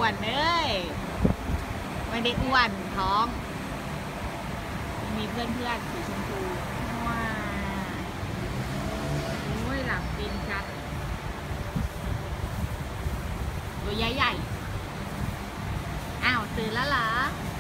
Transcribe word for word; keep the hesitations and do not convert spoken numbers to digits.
วนเลยไม่ได้อ้วนท้องมีเพื่อนเพื่อนสีชมพูว้าโอ้ยหลังปีนชัดตัวใหญ่ๆอ้าวตื่นแล้วเหรอ